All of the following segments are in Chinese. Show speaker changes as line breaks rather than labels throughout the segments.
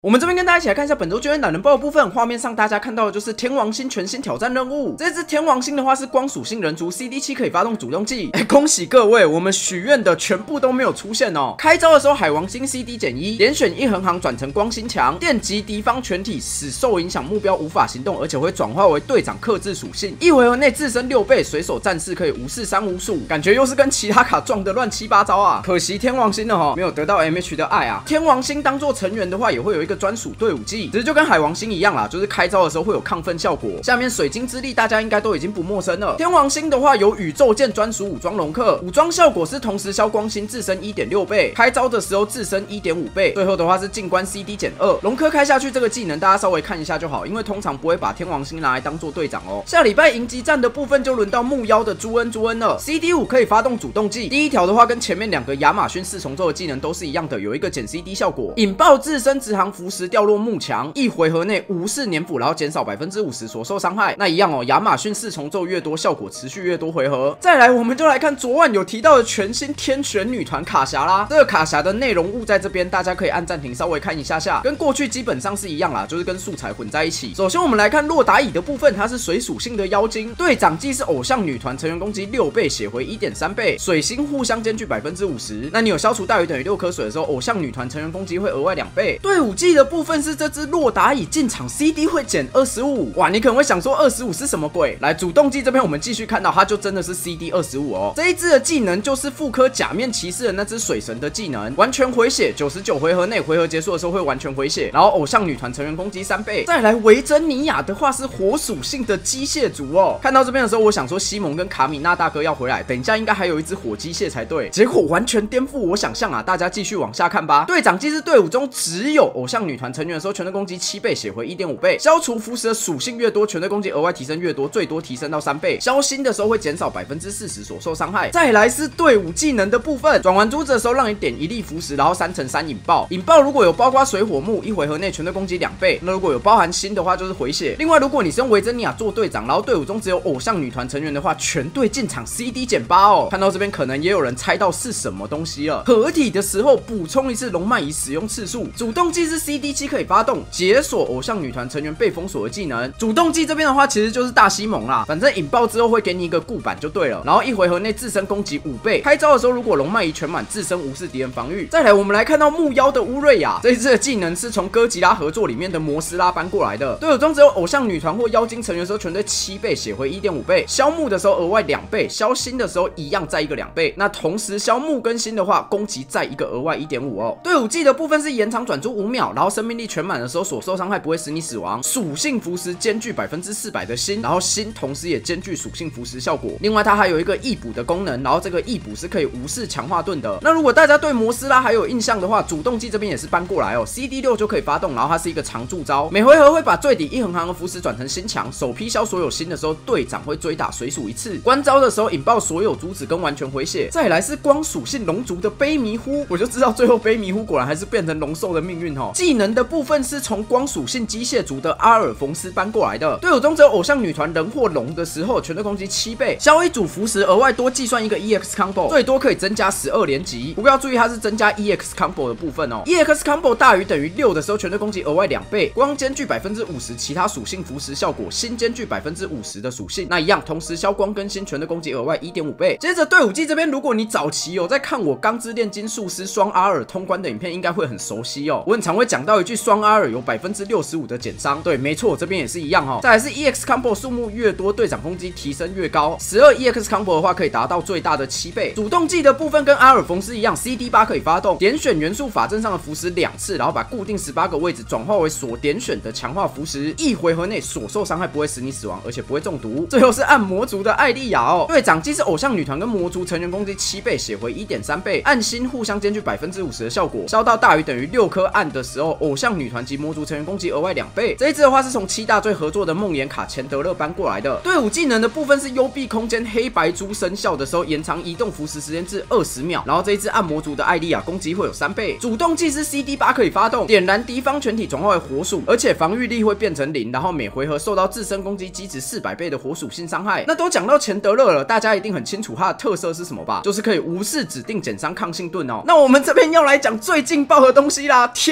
我们这边跟大家一起来看一下本周救援懒人包的部分。画面上大家看到的就是天王星全新挑战任务。这只天王星的话是光属性人族 CD7 可以发动主动技。恭喜各位，我们许愿的全部都没有出现哦。开招的时候海王星 CD-1，连选一横行转成光星墙，电击敌方全体，使受影响目标无法行动，而且会转化为队长克制属性。一回合内自身6倍，随手战士可以无视3无数。感觉又是跟其他卡撞的乱七八糟啊！可惜天王星的没有得到 MH 的爱啊。天王星当做成员的话，也会有一个专属队伍技，只是就跟海王星一样啦，就是开招的时候会有亢奋效果。下面水晶之力大家应该都已经不陌生了。天王星的话有宇宙剑专属武装龙克，武装效果是同时消光星自身 1.6 倍，开招的时候自身 1.5 倍。最后的话是进关 CD-2，龙克开下去这个技能大家稍微看一下就好，因为通常不会把天王星拿来当做队长哦。下礼拜迎击战的部分就轮到木妖的朱恩了。CD5 可以发动主动技，第一条的话跟前面2个亚马逊4重奏的技能都是一样的，有一个减 CD 效果，引爆自身直航符时掉落幕墙，一回合内无视粘附，然后减少 50% 所受伤害。那一样哦，亚马逊4重奏越多，效果持续越多回合。再来，我们就来看昨晚有提到的全新天选女团卡霞啦。这个卡霞的内容物在这边，大家可以按暂停稍微看一下下，跟过去基本上是一样啦，就是跟素材混在一起。首先我们来看洛达乙的部分，它是水属性的妖精，队长技是偶像女团成员攻击6倍，血回 1.3 倍，水星互相兼具 50%。那你有消除大于等于6颗水的时候，偶像女团成员攻击会额外2倍。队伍技的部分是这只洛达乙进场 CD 会减25。哇，你可能会想说25是什么鬼？来，主动技这边我们继续看到，它就真的是 CD 25哦。这一只的技能就是复刻假面骑士的那只水神的技能，完全回血，99回合内回合结束的时候会完全回血，然后偶像女团成员攻击3倍。再来维珍尼亚的话是火属性的机械族哦。看到这边的时候，我想说西蒙跟卡米娜大哥要回来，等一下应该还有一只火机械才对，结果完全颠覆我想象啊！大家继续往下看吧。队长技是队伍中只有偶像女团成员的时候，全队攻击7倍，血回 1.5 倍，消除符时的属性越多，全队攻击额外提升越多，最多提升到3倍。消星的时候会减少 40% 所受伤害。再来是队伍技能的部分，转完珠子的时候让你点1粒符时，然后3×3引爆。引爆如果有包括水火木，一回合内全队攻击2倍。那如果有包含星的话，就是回血。另外，如果你是用维珍尼亚做队长，然后队伍中只有偶像女团成员的话，全队进场 CD 减8哦。看到这边可能也有人猜到是什么东西了。合体的时候补充一次龙脉仪使用次数。主动技是 CD7 可以发动，解锁偶像女团成员被封锁的技能。主动技这边的话其实就是大西蒙啦，反正引爆之后会给你一个固板就对了。然后一回合内自身攻击5倍，开招的时候如果龙脉仪全满，自身无视敌人防御。再来我们来看到木妖的乌瑞亚，这一次的技能是从哥吉拉合作里面的摩斯拉搬过来的。队伍中只有偶像女团或妖精成员的时候，全队7倍，血回 1.5 倍，消木的时候额外2倍，消星的时候一样再一个2倍。那同时消木跟星的话，攻击再一个额外 1.5 哦。队伍技的部分是延长转珠5秒，然后生命力全满的时候所受伤害不会使你死亡，属性符时兼具400%的星，然后星同时也兼具属性符时效果。另外它还有一个易补的功能，然后这个易补是可以无视强化盾的。那如果大家对摩斯拉还有印象的话，主动技这边也是搬过来哦 ，CD6 就可以发动，然后它是一个常驻招，每回合会把最底一横行的符时转成星墙，首批消所有星的时候，队长会追打水属1次，关招的时候引爆所有珠子跟完全回血。再来是光属性龙族的悲迷糊，我就知道最后悲迷糊果然还是变成龙兽的命运哦。技能的部分是从光属性机械族的阿尔冯斯搬过来的。队伍中只有偶像女团人或龙的时候，全队攻击7倍，消一组符时额外多计算一个 EX combo， 最多可以增加12连击。不过要注意它是增加 EX combo 的部分哦。EX combo 大于等于6的时候，全队攻击额外2倍，光兼具 50% 其他属性符时效果，星兼具 50% 的属性。那一样同时消光跟星，全队攻击额外 1.5 倍。接着队伍技这边，如果你早期有在看我钢之炼金术师双阿尔通关的影片，应该会很熟悉哦。我很常会讲到一句双阿尔有 65% 的减伤，对，没错，这边也是一样哦。再来是 EX combo 数目越多，队长攻击提升越高。12 EX combo 的话，可以达到最大的7倍。主动技的部分跟阿尔冯斯一样 ，CD8 可以发动，点选元素法阵上的符时2次，然后把固定18个位置转化为所点选的强化符时，一回合内所受伤害不会使你死亡，而且不会中毒。最后是按魔族的艾莉亚哦，队长既是偶像女团跟魔族成员攻击7倍，血回 1.3 倍，暗星互相兼具 50% 的效果，消到大于等于6颗暗的时候，偶像女团及魔族成员攻击额外2倍。这一支的话是从7大罪合作的梦魇卡钱德勒搬过来的。队伍技能的部分是幽闭空间黑白珠生效的时候延长移动符时时间至20秒，然后这一支按魔族的艾莉亚攻击会有3倍。主动技是 CD8 可以发动，点燃敌方全体转化为火属，而且防御力会变成0，然后每回合受到自身攻击机值400倍的火属性伤害。那都讲到钱德勒了，大家一定很清楚它的特色是什么吧？就是可以无视指定减伤抗性盾哦。那我们这边要来讲最劲爆的东西啦，天元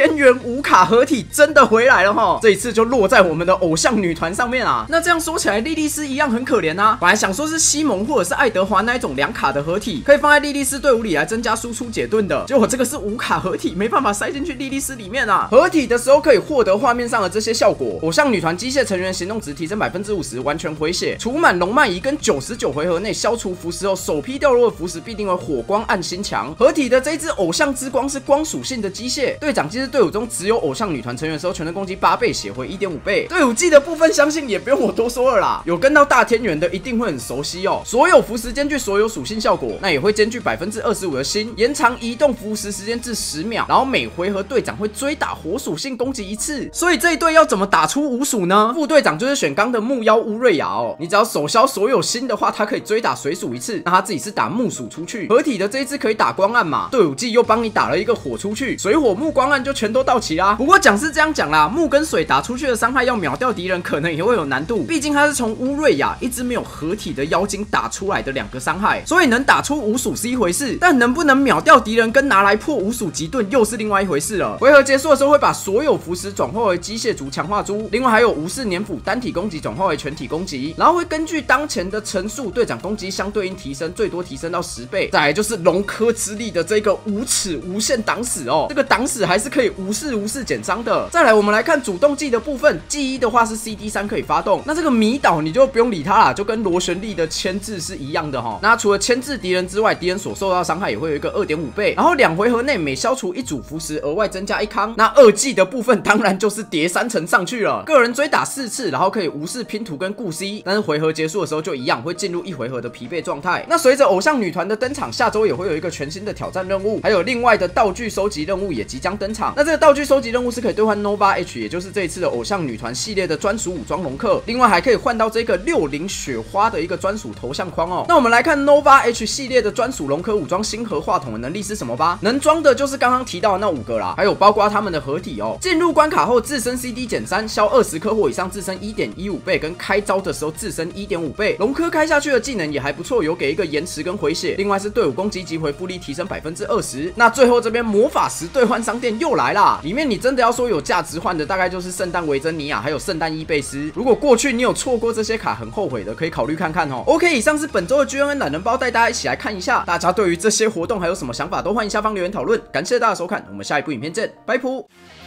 无卡合体真的回来了齁，这一次就落在我们的偶像女团上面啊。那这样说起来，莉莉丝一样很可怜啊。本来想说是西蒙或者是爱德华那一种2卡的合体，可以放在莉莉丝队伍里来增加输出解盾的，结果这个是无卡合体，没办法塞进去莉莉丝里面啊。合体的时候可以获得画面上的这些效果：偶像女团机械成员行动值提升50%，完全回血，除满龙脉仪跟99回合内消除符石后，首批掉落的符石必定为火光暗心墙。合体的这一只偶像之光是光属性的机械，队长即是队伍中只有偶像女团成员的时候，全身攻击8倍，血回1.5倍。队伍技的部分相信也不用我多说了啦，有跟到大天元的一定会很熟悉哦。所有符石兼具所有属性效果，那也会兼具25%的心，延长移动符石时间至10秒，然后每回合队长会追打火属性攻击1次。所以这一队要怎么打出无属呢？副队长就是选刚的木妖乌瑞亚哦，你只要手消所有心的话，他可以追打水属1次，那他自己是打木属出去。合体的这一只可以打光暗嘛，队伍技又帮你打了一个火出去，水火木光暗就全都到齐啦。不过讲是这样讲啦，木跟水打出去的伤害要秒掉敌人可能也会有难度，毕竟它是从乌瑞亚一只没有合体的妖精打出来的2个伤害，所以能打出无属是一回事，但能不能秒掉敌人跟拿来破无属极盾又是另外一回事了。回合结束的时候会把所有符石转化为机械族强化珠，另外还有无视黏腐单体攻击转化为全体攻击，然后会根据当前的层数，队长攻击相对应提升，最多提升到10倍。再来就是龙科之力的这个无耻无限挡死哦，这个挡死还是可以无视减伤的。再来我们来看主动技的部分，技1的话是 CD3 可以发动，那这个迷倒你就不用理它啦，就跟螺旋力的牵制是一样的齁。那除了牵制敌人之外，敌人所受到伤害也会有一个2.5倍，然后2回合内每消除1组符石额外增加1康。那2技的部分当然就是叠3层上去了，个人追打4次，然后可以无视拼图跟固 C， 但是回合结束的时候就一样会进入1回合的疲惫状态。那随着偶像女团的登场，下周也会有一个全新的挑战任务，还有另外的道具收集任务也即将登场。那这个道具收集任务是可以兑换 Nova H， 也就是这一次的偶像女团系列的专属武装龙克，另外还可以换到这个60雪花的一个专属头像框哦。那我们来看 Nova H 系列的专属龙科武装星河话筒的能力是什么吧？能装的就是刚刚提到的那5个啦，还有包括他们的合体哦。进入关卡后自身 CD 减3，消20颗或以上自身 1.15 倍，跟开招的时候自身 1.5 倍。龙科开下去的技能也还不错，有给一个延迟跟回血，另外是队伍攻击及回复力提升20%。那最后这边魔法石兑换商店又来啦，里面你真的要说有价值换的，大概就是圣诞维珍尼亚还有圣诞伊贝斯。如果过去你有错过这些卡很后悔的，可以考虑看看哦。OK， 以上是本周的 GNN 懒人包，带大家一起来看一下。大家对于这些活动还有什么想法，都欢迎下方留言讨论。感谢大家收看，我们下一部影片见，拜拜。